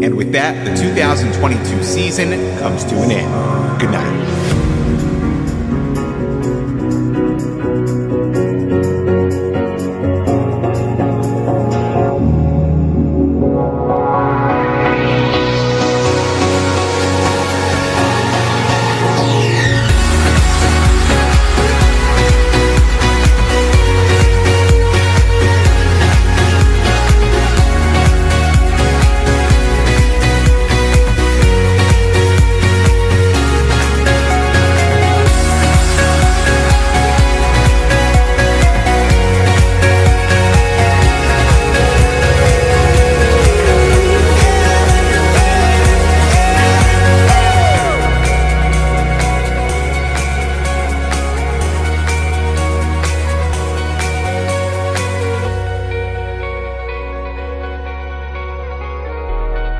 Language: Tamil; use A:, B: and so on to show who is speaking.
A: And with that, the 2022 season comes to an end. Good night.